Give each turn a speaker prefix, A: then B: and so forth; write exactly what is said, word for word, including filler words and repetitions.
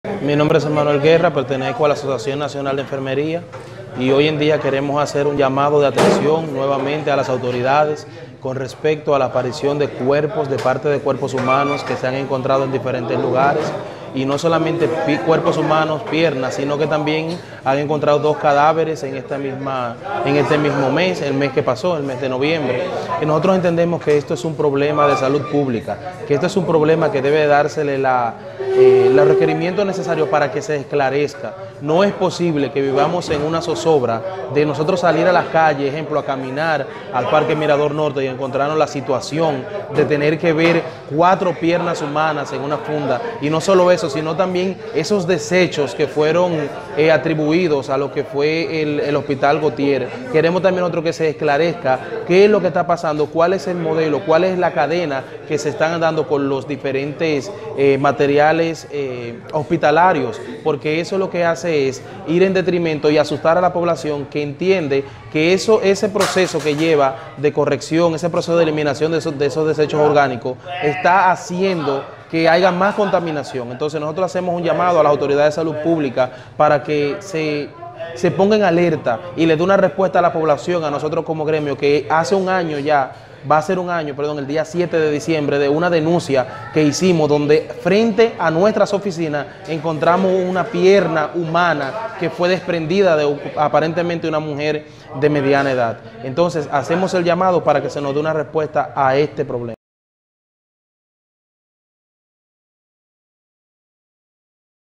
A: Mi nombre es Emanuel Guerra, pertenezco a la Asociación Nacional de Enfermería y hoy en día queremos hacer un llamado de atención nuevamente a las autoridades con respecto a la aparición de cuerpos, de parte de cuerpos humanos que se han encontrado en diferentes lugares. Y no solamente cuerpos humanos, piernas, sino que también han encontrado dos cadáveres en, esta misma, en este mismo mes, el mes que pasó, el mes de noviembre. Y nosotros entendemos que esto es un problema de salud pública, que esto es un problema que debe dársele la, eh, los requerimientos necesarios para que se esclarezca. No es posible que vivamos en una zozobra de nosotros salir a las calles, ejemplo, a caminar al Parque Mirador Norte y encontrarnos la situación de tener que ver cuatro piernas humanas en una funda. Y no solo eso, sino también esos desechos que fueron eh, atribuidos a lo que fue el, el Hospital Gautier. Queremos también otro que se esclarezca qué es lo que está pasando, cuál es el modelo, cuál es la cadena que se están dando con los diferentes eh, materiales eh, hospitalarios, porque eso lo que hace es ir en detrimento y asustar a la población que entiende que eso, ese proceso que lleva de corrección, ese proceso de eliminación de esos, de esos desechos orgánicos, está haciendo que haya más contaminación. Entonces nosotros hacemos un llamado a las autoridades de salud pública para que se, se pongan en alerta y le dé una respuesta a la población, a nosotros como gremio, que hace un año ya, va a ser un año, perdón, el día siete de diciembre, de una denuncia que hicimos donde frente a nuestras oficinas encontramos una pierna humana que fue desprendida de aparentemente una mujer de mediana edad. Entonces hacemos el llamado para que se nos dé una respuesta a este problema.